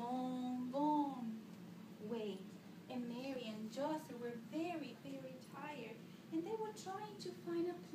long, long way. And Mary and Joseph were very, very tired. And they were trying to find a